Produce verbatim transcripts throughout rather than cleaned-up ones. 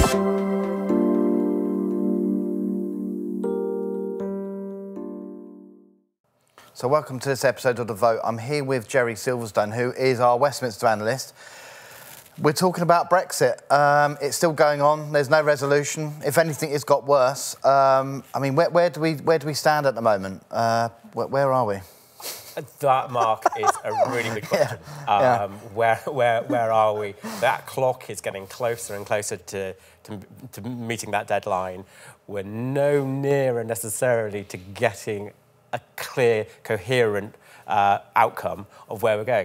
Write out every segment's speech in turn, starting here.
So welcome to this episode of The Vote. I'm here with Geri Silverstone, who is our Westminster analyst. We're talking about Brexit. Um, it's still going on. There's no resolution. If anything, it's got worse. Um, I mean, where, where do we where do we stand at the moment? Uh, where, where are we? That, Mark, is a really good question. Yeah. Um, yeah. Where, where, where are we? That clock is getting closer and closer to, to, to meeting that deadline. We're no nearer necessarily to getting a clear, coherent uh, outcome of where we're going.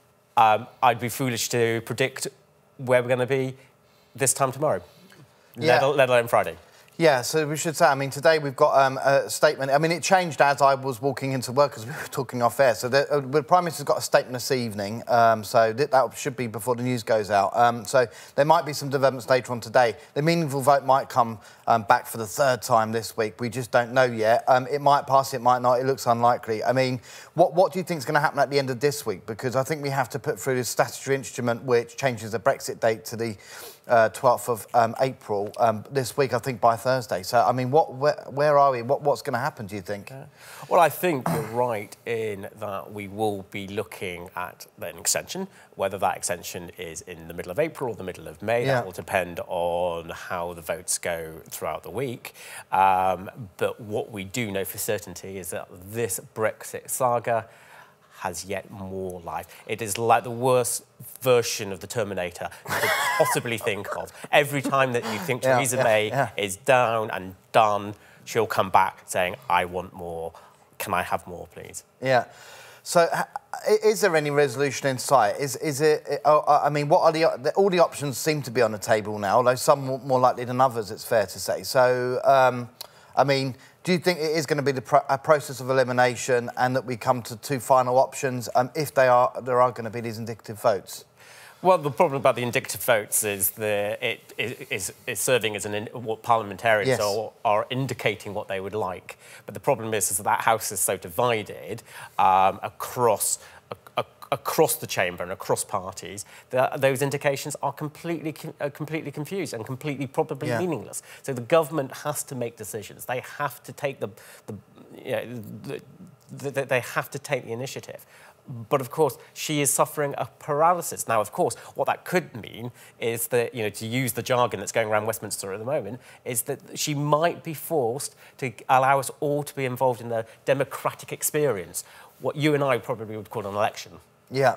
Um, I'd be foolish to predict where we're going to be this time tomorrow, Yeah. let, let alone Friday. Yeah, so we should say, I mean, today we've got um, a statement. I mean, it changed as I was walking into work because we were talking off air. So the, uh, the Prime Minister's got a statement this evening, um, so th that should be before the news goes out. Um, so there might be some developments later on today. The meaningful vote might come um, back for the third time this week. We just don't know yet. Um, it might pass, it might not. It looks unlikely. I mean, what, what do you think is going to happen at the end of this week? Because I think we have to put through this statutory instrument which changes the Brexit date to the Uh, twelfth of um, April um, this week, I think, by Thursday. So, I mean, what, where, where are we? What, what's going to happen, do you think? Uh, well, I think you're right in that we will be looking at an extension. Whether that extension is in the middle of April or the middle of May, Yeah. that will depend on how the votes go throughout the week. Um, but what we do know for certainty is that this Brexit saga has yet more life. It is like the worst version of the Terminator you could possibly think of. Every time that you think Yeah, Theresa yeah, May yeah. is down and done, she'll come back saying, I want more. Can I have more, please? Yeah. So, is there any resolution in sight? Is is it? I mean, what are the all the options seem to be on the table now? Although some more likely than others, it's fair to say. So, um, I mean, do you think it is going to be the pro a process of elimination, and that we come to two final options? Um, if they are, there are going to be these indicative votes. Well, the problem about the indicative votes is that it is, is serving as an in, what parliamentarians Yes. are, are indicating what they would like. But the problem is, is that that House is so divided um, across a, a, across the chamber and across parties that those indications are completely uh, completely confused and completely probably Yeah. meaningless. So the government has to make decisions. They have to take the, the you know, the, the, they have to take the initiative. But of course, she is suffering a paralysis. Now, of course, what that could mean is that, you know, to use the jargon that's going around Westminster at the moment, is that she might be forced to allow us all to be involved in the democratic experience, what you and I probably would call an election. Yeah.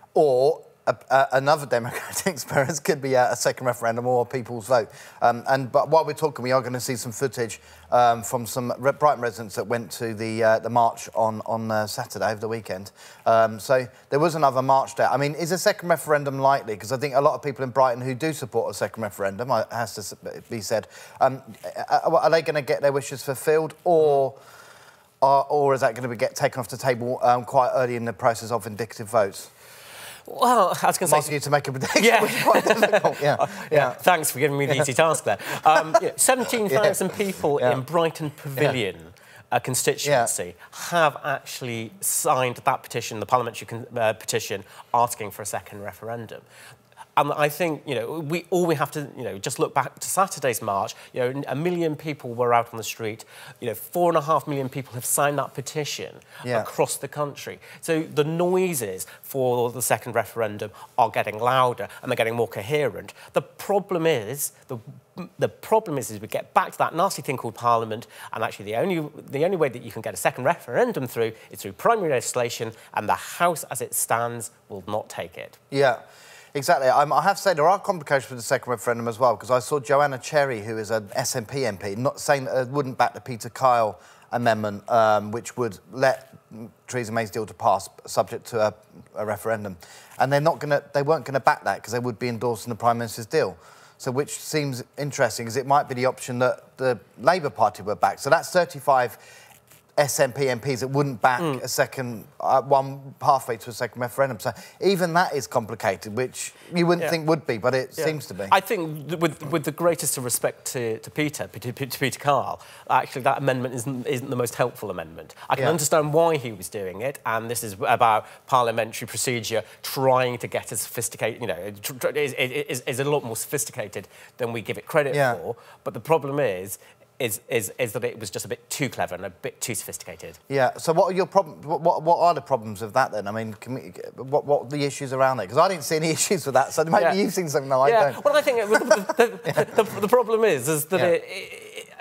Or a, a, another democratic experience could be a, a second referendum or a people's vote. Um, and but while we're talking, we are going to see some footage um, from some Brighton residents that went to the uh, the march on on uh, Saturday over the weekend. Um, so there was another march there. I mean, is a second referendum likely? Because I think a lot of people in Brighton who do support a second referendum, it has to be said, um, are they going to get their wishes fulfilled, or or, or is that going to be get taken off the table um, quite early in the process of indicative votes? Well, I was going to say... I'm asking you to make a prediction. Yeah. Which is quite difficult. Yeah. Uh, yeah. yeah. Thanks for giving me the easy task there. Um, yeah, seventeen thousand yeah. people yeah. in Brighton Pavilion yeah. uh, constituency yeah. have actually signed that petition, the parliamentary con uh, petition, asking for a second referendum. And I think, you know, we all we have to, you know, just look back to Saturday's march. You know, a million people were out on the street. You know, four and a half million people have signed that petition yeah. across the country. So the noises for the second referendum are getting louder and they're getting more coherent. The problem is, the the problem is, is we get back to that nasty thing called Parliament, and actually the only the only way that you can get a second referendum through is through primary legislation, and the House, as it stands, will not take it. Yeah. Exactly. Um, I have to say there are complications with the second referendum as well, because I saw Joanna Cherry, who is an S N P M P, not saying that it wouldn't back the Peter Kyle amendment, um, which would let Theresa May's deal to pass, subject to a, a referendum, and they're not going to, they weren't going to back that because they would be endorsing the Prime Minister's deal. So, which seems interesting, because it might be the option that the Labour Party were back. So that's thirty-five S N P M Ps that wouldn't back mm. a second, uh, one pathway to a second referendum. So even that is complicated, which you wouldn't yeah. think would be, but it yeah. seems to be. I think with, with the greatest of respect to, to Peter, to, to Peter Carl, actually that amendment isn't, isn't the most helpful amendment. I can yeah. understand why he was doing it, and this is about parliamentary procedure trying to get as sophisticated, you know, is, is, is a lot more sophisticated than we give it credit yeah. for. But the problem is, Is, is is that it was just a bit too clever and a bit too sophisticated. Yeah. So what are your problems? What, what are the problems of that then? I mean, can we, what what are the issues around it? Because I didn't see any issues with that. So maybe yeah. you've seen something that I yeah. don't. Well, I think it, the, the, yeah. the, the, the problem is is that yeah. it, it,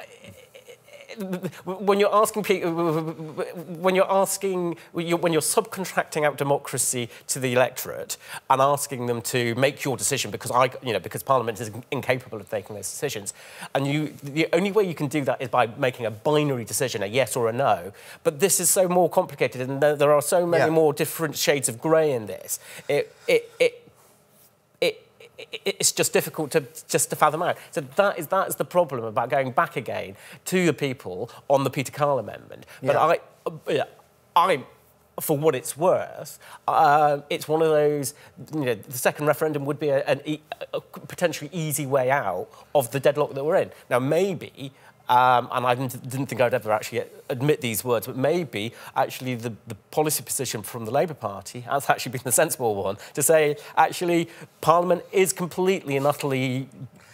when you're asking people, when you're asking, when you're subcontracting out democracy to the electorate and asking them to make your decision because I, you know, because Parliament is incapable of taking those decisions, and you, the only way you can do that is by making a binary decision, a yes or a no. But this is so more complicated, and there are so many yeah. more different shades of grey in this. It, it, it, it. It's just difficult to just to fathom out. So that is that is the problem about going back again to the people on the Peter Carl amendment. But yeah. I, I, for what it's worth, uh, it's one of those. You know, the second referendum would be a, an e a potentially easy way out of the deadlock that we're in. Now, maybe. Um, and I didn't, didn't think I'd ever actually admit these words, but maybe actually the, the policy position from the Labour Party has actually been the sensible one, to say, actually, Parliament is completely and utterly,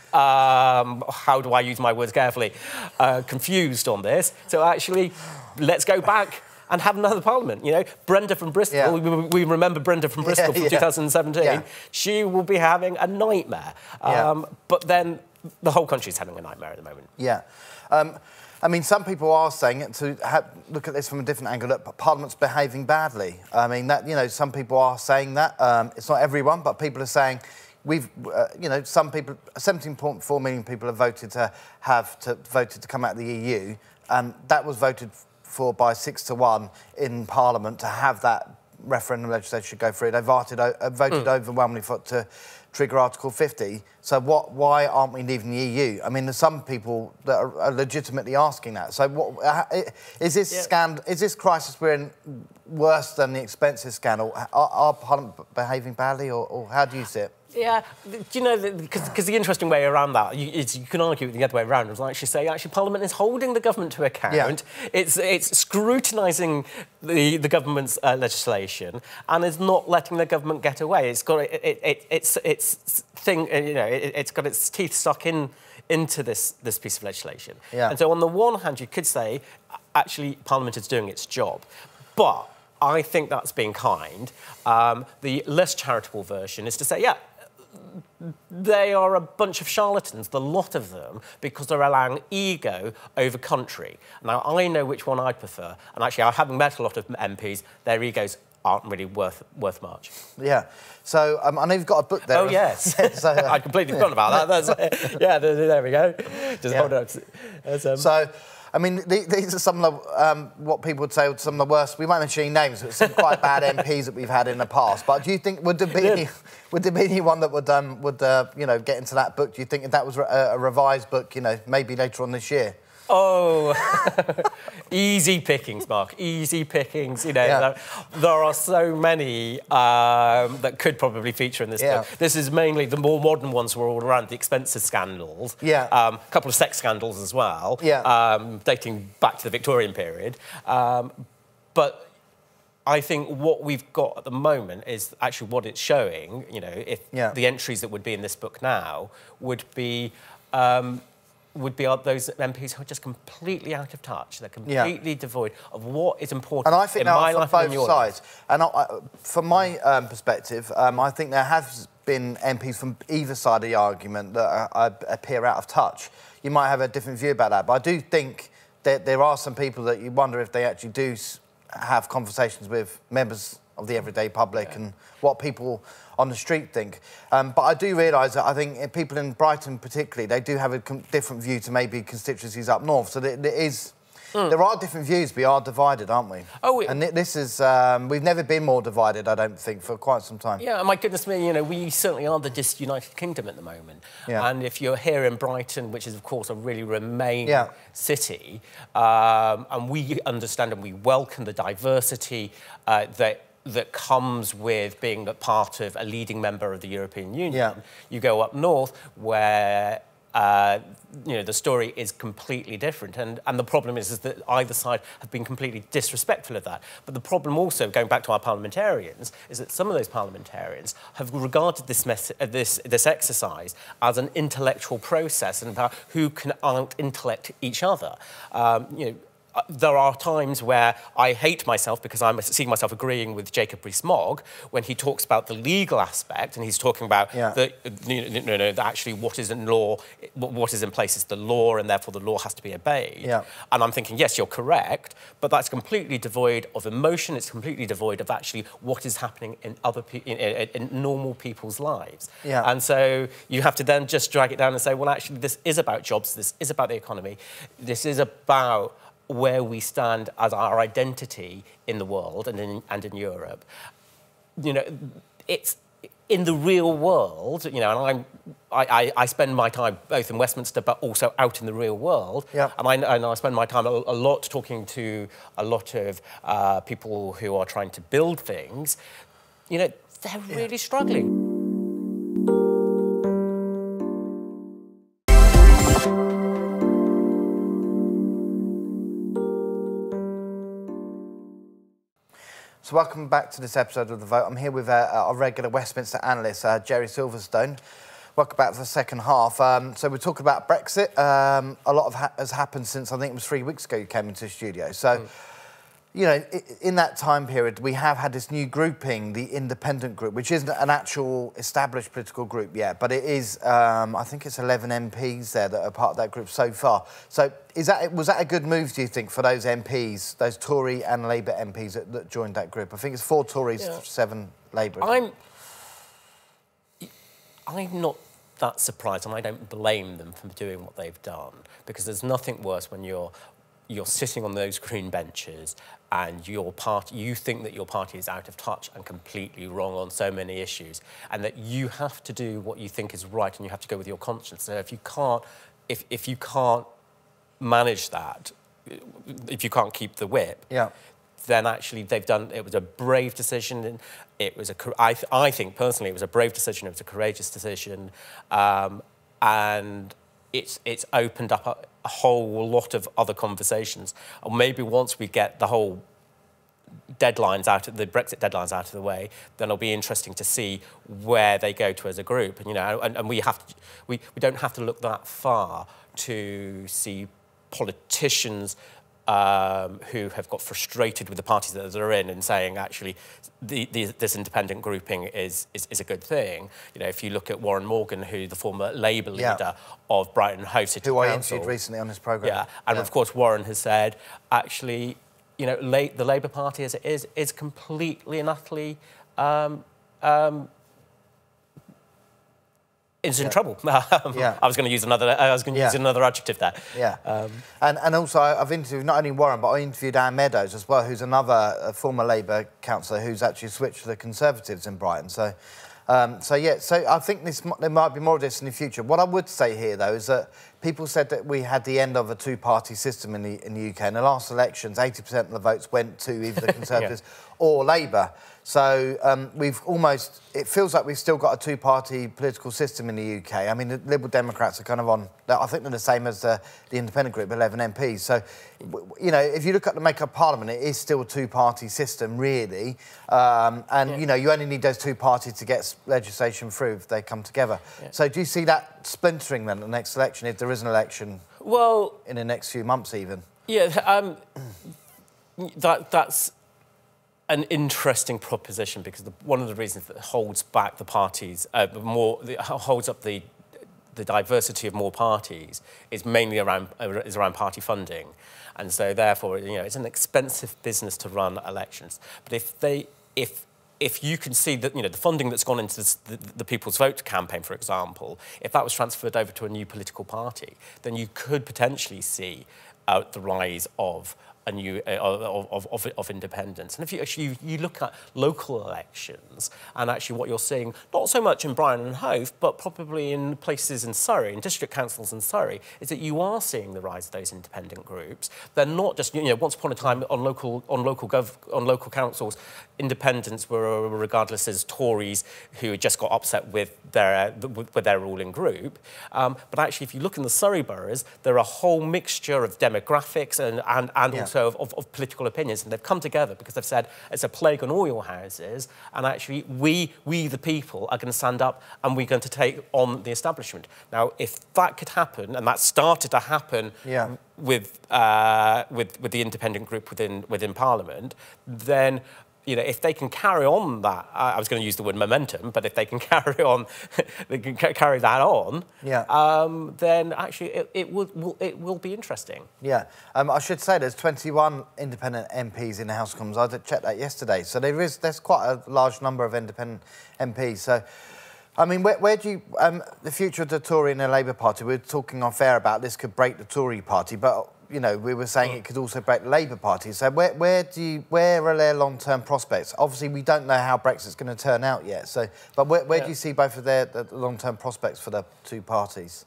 um, how do I use my words carefully, uh, confused on this. So actually, let's go back and have another Parliament. You know, Brenda from Bristol, yeah. we, we remember Brenda from Bristol yeah, from yeah. two thousand seventeen, yeah. she will be having a nightmare. Um, yeah. But then the whole country's having a nightmare at the moment. Yeah. Um, I mean, some people are saying it to have, look at this from a different angle, that Parliament's behaving badly. I mean, that, you know, some people are saying that. Um, it's not everyone, but people are saying we've, uh, you know, some people, seventeen point four million people have voted to have to voted to come out of the E U, and that was voted for by six to one in Parliament to have that referendum legislation go through. They voted, uh, voted mm. overwhelmingly for to trigger Article fifty. So what? Why aren't we leaving the E U? I mean, there's some people that are, are legitimately asking that. So what uh, is this yeah. scandal? Is this crisis we're in worse than the expenses scandal? Are, are Parliament behaving badly, or, or how do you see it? Yeah, do you know, because the interesting way around that you, is you can argue it the other way around. It's actually say, actually, Parliament is holding the government to account. Yeah. It's it's scrutinising the the government's uh, legislation and is not letting the government get away. It's got it, it, it it's it's thing you know it, it's got its teeth stuck in into this this piece of legislation. Yeah. And so on the one hand, you could say, actually, Parliament is doing its job, but I think that's being kind. Um, the less charitable version is to say, yeah, they are a bunch of charlatans, the lot of them, because they're allowing ego over country. Now, I know which one I prefer, and actually, having met a lot of M Ps, their egos aren't really worth worth much. Yeah. So um, I know you've got a book there. Oh yes. so, uh, I completely forgot about that. That's, yeah. There, there we go. Just yeah. hold it up. That's, um... So. I mean, these are some of the, um, what people would say are some of the worst. We won't mention any names, but some quite bad M Ps that we've had in the past. But do you think, would there be, yeah. any, would there be anyone that would, um, would uh, you know, get into that book? Do you think if that was a, a revised book, you know, maybe later on this year? Oh, easy pickings, Mark. Easy pickings. You know, yeah. there, there are so many um, that could probably feature in this yeah. book. This is mainly the more modern ones were all around the expenses scandals. Yeah. Um, a couple of sex scandals as well. Yeah. Um, dating back to the Victorian period. Um, but I think what we've got at the moment is actually what it's showing. You know, if yeah. the entries that would be in this book now would be. Um, would be those M Ps who are just completely out of touch. They're completely yeah. devoid of what is important and I think in my life both and in your sides. life. And I, from my um, perspective, um, I think there has been M Ps from either side of the argument that are, are, appear out of touch. You might have a different view about that, but I do think that there are some people that you wonder if they actually do have conversations with members of the everyday public yeah. and what people on the street think. Um, but I do realise that I think people in Brighton particularly, they do have a different view to maybe constituencies up north. So there, there is, mm. there are different views. We are divided, aren't we? Oh, we... and this is um, we've never been more divided, I don't think, for quite some time. Yeah, my goodness me, you know, we certainly are the disunited kingdom at the moment. Yeah. And if you're here in Brighton, which is of course a really Remain yeah. city, um, and we understand and we welcome the diversity uh, that. that comes with being a part of a leading member of the European Union. Yeah. You go up north where uh, you know, the story is completely different. And, and the problem is, is that either side have been completely disrespectful of that. But the problem also, going back to our parliamentarians, is that some of those parliamentarians have regarded this, mess uh, this, this exercise as an intellectual process and about who can out-intellect each other. Um, you know, there are times where I hate myself because I'm seeing myself agreeing with Jacob Rees-Mogg when he talks about the legal aspect and he's talking about yeah. the, you know, no, no, actually what is in law, what is in place is the law and therefore the law has to be obeyed. Yeah. And I'm thinking, yes, you're correct, but that's completely devoid of emotion. It's completely devoid of actually what is happening in other pe in, in, in normal people's lives. Yeah. And so you have to then just drag it down and say, well, actually, this is about jobs. This is about the economy. This is about where we stand as our identity in the world and in, and in Europe. You know, it's in the real world, you know, and I'm, I, I, I spend my time both in Westminster but also out in the real world. Yep. And, I, and I spend my time a, a lot talking to a lot of uh, people who are trying to build things. You know, they're yeah. really struggling. So welcome back to this episode of The Vote. I'm here with uh, our regular Westminster analyst, uh, Geri Silverstone. Welcome back for the second half. Um, so we're talking about Brexit. Um, a lot of ha has happened since, I think it was three weeks ago you came into the studio. So, mm. you know, in that time period, we have had this new grouping, the independent group, which isn't an actual established political group yet, but it is, um, I think it's eleven M Ps there that are part of that group so far. So is that, was that a good move, do you think, for those M Ps, those Tory and Labour M Ps that, that joined that group? I think it's four Tories, yeah. seven Labour. I'm, I'm not that surprised, and I don't blame them for doing what they've done, because there's nothing worse when you're you're sitting on those green benches and your party, you think that your party is out of touch and completely wrong on so many issues, and that you have to do what you think is right and you have to go with your conscience. So if you can't, if, if you can't manage that, if you can't keep the whip, yeah. then actually they've done, it was a brave decision. It was a, I, th I think personally it was a brave decision, it was a courageous decision, um, and it's, it's opened up a, a whole lot of other conversations. Or maybe once we get the whole deadlines out of the Brexit deadlines out of the way, then it'll be interesting to see where they go to as a group. And you know, and, and we have to, we, we don't have to look that far to see politicians um, who have got frustrated with the parties that they're in and saying, actually, the, the, this independent grouping is, is, is a good thing. You know, if you look at Warren Morgan, who the former Labour leader yeah. of Brighton Hove City Who Council, I interviewed recently on this programme. Yeah, and yeah. of course Warren has said, actually, you know, la the Labour Party as it is, is completely and utterly um, um, is in yeah. trouble. yeah. I was going to use another. I was going to yeah. use another adjective there. Yeah. Um, and and also I've interviewed not only Warren, but I interviewed Anne Meadows as well, who's another uh, former Labour councillor who's actually switched to the Conservatives in Brighton. So, um, so yeah. So I think this there might be more of this in the future. What I would say here though is that people said that we had the end of a two-party system in the in the U K. In the last elections, eighty percent of the votes went to either the Conservatives yeah. or Labour. So um, we've almost, it feels like we've still got a two-party political system in the U K. I mean, the Liberal Democrats are kind of on, I think they're the same as the, the independent group, eleven M Ps. So, you know, if you look at the make-up parliament, it is still a two-party system, really. Um, and, yeah. you know, you only need those two parties to get legislation through if they come together. Yeah. So do you see that splintering then, the next election, if there is an election well, in the next few months even? Yeah, um, that, that's an interesting proposition, because the, one of the reasons that holds back the parties, uh, more the, holds up the the diversity of more parties, is mainly around uh, is around party funding, and so therefore, you know, it's an expensive business to run elections. But if they if if you can see that, you know, the funding that's gone into this, the, the People's Vote campaign, for example, if that was transferred over to a new political party, then you could potentially see uh, the rise of a new uh, of, of, of, of independence. And if you actually you, you look at local elections, and actually what you're seeing, not so much in Brighton and Hove, but probably in places in Surrey, in district councils in Surrey, is that you are seeing the rise of those independent groups. They're not just, you know, once upon a time on local on local gov on local councils, independents were regarded as Tories who had just got upset with their with their ruling group. Um, but actually, if you look in the Surrey boroughs, there are a whole mixture of demographics and and, and yeah. also of, of, of political opinions, and they've come together because they've said it's a plague on all your houses, and actually we we the people are going to stand up and we're going to take on the establishment. Now, if that could happen, and that started to happen yeah. with uh, with with the independent group within within Parliament, then, you know, if they can carry on that, I was going to use the word momentum, but if they can carry on, they can carry that on, yeah. um, then actually it, it will, will it will be interesting. Yeah, um, I should say there's twenty-one independent M Ps in the House of Commons. I did check that yesterday, so there is there's quite a large number of independent M Ps. So, I mean, where, where do you um, the future of the Tory and the Labour Party? We were talking on fair about this could break the Tory party, but you know, we were saying it could also break the Labour Party. So where, where do you, where are their long-term prospects? Obviously, we don't know how Brexit's going to turn out yet. So, but where, where yeah. do you see both of their the long-term prospects for the two parties?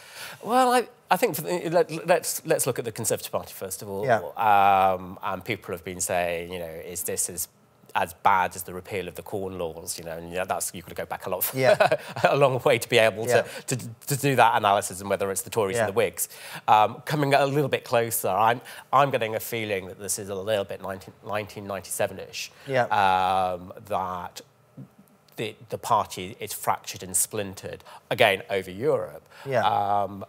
Well, I, I think for the, let, let's let's look at the Conservative Party first of all. Yeah. Um, and people have been saying, you know, is this as as bad as the repeal of the Corn Laws, you know, and yeah, that's you've got to go back a lot, yeah. a long way to be able yeah. to, to to do that analysis, and whether it's the Tories yeah. and the Whigs. Um, coming a little bit closer, I'm I'm getting a feeling that this is a little bit nineteen ninety-seven-ish. Yeah. Um, that the the party is fractured and splintered again over Europe. Yeah. Um,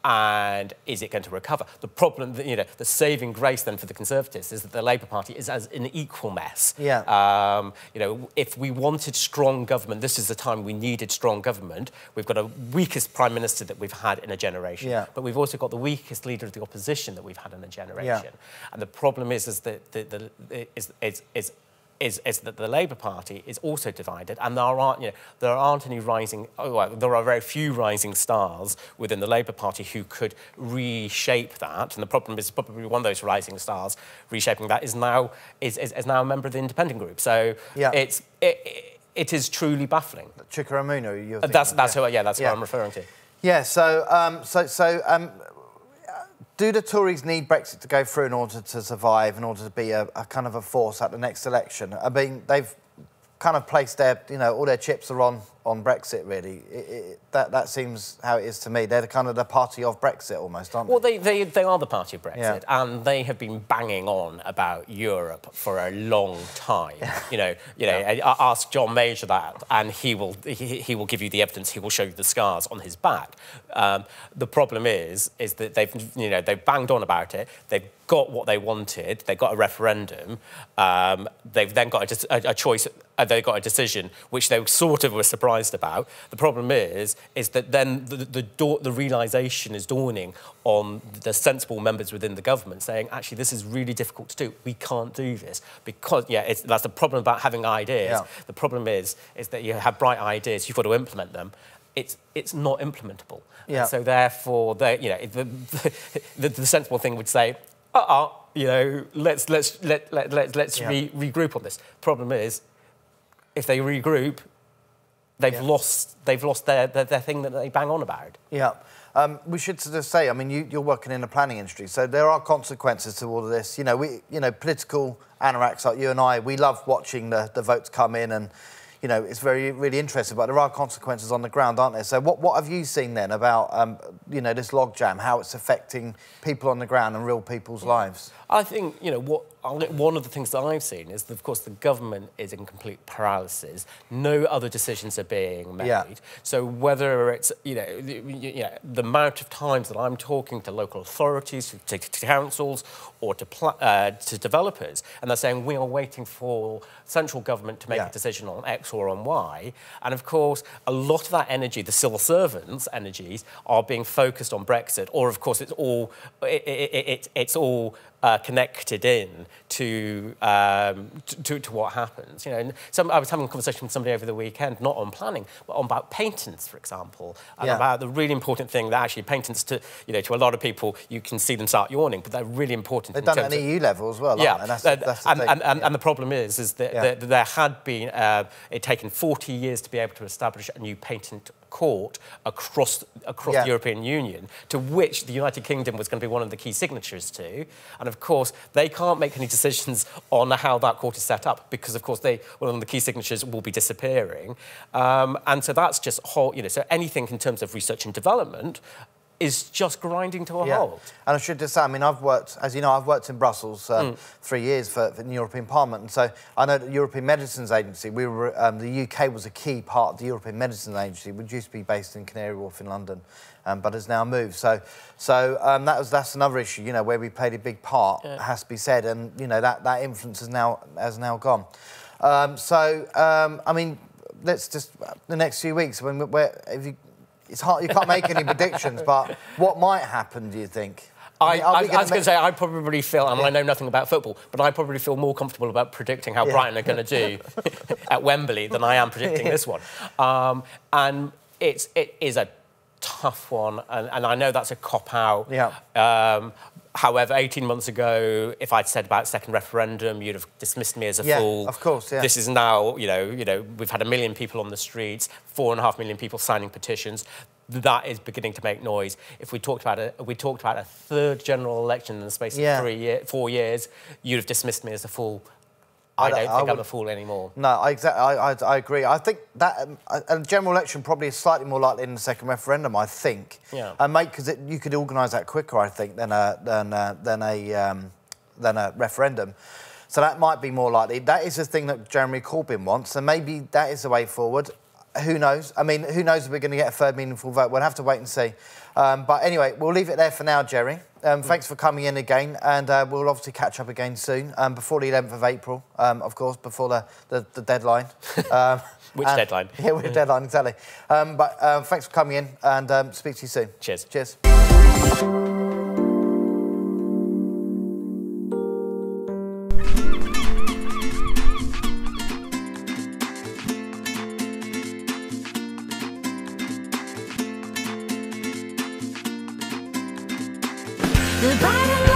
And is it going to recover? The problem, you know, the saving grace then for the Conservatives is that the Labour Party is as an equal mess. Yeah. Um, you know, if we wanted strong government, this is the time we needed strong government. We've got a weakest Prime Minister that we've had in a generation. Yeah. But we've also got the weakest leader of the opposition that we've had in a generation. Yeah. And the problem is, is that the, the, is, is, is Is, is that the Labour Party is also divided, and there aren't, you know, there aren't any rising. Oh, well, there are very few rising stars within the Labour Party who could reshape that. And the problem is probably one of those rising stars reshaping that is now is is, is now a member of the independent group. So yeah. it's it, it is truly baffling. Chikaramunu, you're thinking that's that's yeah. who yeah that's yeah. who I'm referring to. Yeah. So um, so so. Um, Do the Tories need Brexit to go through in order to survive, in order to be a, a kind of a force at the next election? I mean, they've kind of placed their, you know, all their chips are on on Brexit, really. It, it, that that seems how it is to me. They're the kind of the party of Brexit almost, aren't they? Well, they, they, they are the party of Brexit, yeah. and they have been banging on about Europe for a long time. Yeah. You know, you know. Yeah. Ask John Major that, and he will he, he will give you the evidence. He will show you the scars on his back. Um, the problem is is that they've you know they've banged on about it. They've got what they wanted. They got a referendum. Um, they've then got a, a, a choice. Uh, they got a decision which they sort of were surprised about. The problem is, is that then the the, the, the realisation is dawning on the sensible members within the government, saying, actually, this is really difficult to do. We can't do this because, yeah, it's, that's the problem about having ideas. Yeah. The problem is, is that you have bright ideas, you've got to implement them. It's it's not implementable. Yeah. And so therefore, they, you know, the, the, the sensible thing would say, uh-uh, you know, let's let's let let, let let's yeah. re regroup on this. Problem is, if they regroup, they've yeah. lost they've lost their, their their thing that they bang on about. Yeah. Um, we should sort of say, I mean, you, you're working in the planning industry, so there are consequences to all of this. You know, we, you know, political anoraks like you and I, we love watching the, the votes come in, and you know, it's very really interesting. But there are consequences on the ground, aren't there? So, what what have you seen then about um, you know, this logjam, how it's affecting people on the ground and real people's lives? I think, you know, what one of the things that I've seen is that, of course, the government is in complete paralysis. No other decisions are being made. Yeah. So whether it's, you know, you know, the amount of times that I'm talking to local authorities, to, to councils, or to uh, to developers, and they're saying we are waiting for central government to make yeah. a decision on X or on Y, and of course, a lot of that energy, the civil servants' energies, are being focused on Brexit, or of course, it's all it, it, it, it's all. Uh, connected in to, um, to, to what happens. You know, and some, I was having a conversation with somebody over the weekend, not on planning, but on about patents, for example, and yeah. about the really important thing that actually patents, to you know, to a lot of people, you can see them start yawning, but they're really important. They've done it at an E U level as well. Yeah, and, that's, uh, that's the and, thing. and, and, yeah. and the problem is, is that, yeah. that there had been uh, it taken forty years to be able to establish a new patent court across across yeah. the European Union, to which the United Kingdom was going to be one of the key signatories to, and of course they can't make any decisions on how that court is set up because of course they one of the key signatures will be disappearing, um, and so that's just whole. You know, so anything in terms of research and development is just grinding to a yeah. halt. And I should just say, I mean, I've worked, as you know, I've worked in Brussels um, mm. three years for, for the European Parliament, and so I know the European Medicines Agency, we were, um, the U K was a key part of the European Medicines Agency, which used to be based in Canary Wharf in London, um, but has now moved. So, so um, that was that's another issue, you know, where we played a big part, yeah. has to be said, and you know that that influence has now has now gone. Um, so, um, I mean, let's just the next few weeks when we're if you. It's hard, you can't make any predictions, but what might happen, do you think? I, I, I was going to say, I probably feel, I mean, yeah. I know nothing about football, but I probably feel more comfortable about predicting how yeah. Brighton are going to do at Wembley than I am predicting this one. Um, and it's, it is a tough one, and, and I know that's a cop-out. Yeah. Um, However, eighteen months ago, if I'd said about second referendum, you'd have dismissed me as a yeah, fool. Of course, yeah. This is now, you know, you know, we've had a million people on the streets, four and a half million people signing petitions. That is beginning to make noise. If we talked about a, we talked about a third general election in the space yeah. of three year, four years, you'd have dismissed me as a fool. I, I don't think I would, I'm a fool anymore. No, I, exactly, I, I, I agree. I think that um, a, a general election probably is slightly more likely than the second referendum, I think. Yeah. And mate, because you could organise that quicker, I think, than a than a, than a um, than a referendum. So that might be more likely. That is the thing that Jeremy Corbyn wants, and maybe that is the way forward. Who knows? I mean, who knows if we're going to get a third meaningful vote? We'll have to wait and see. Um, but anyway, we'll leave it there for now, Geri. Um, thanks for coming in again, and uh, we'll obviously catch up again soon, um, before the eleventh of April, um, of course, before the, the, the deadline. Um, which and, deadline? Yeah, which deadline, exactly. Um, but uh, thanks for coming in, and um, speak to you soon. Cheers. Cheers. The bottom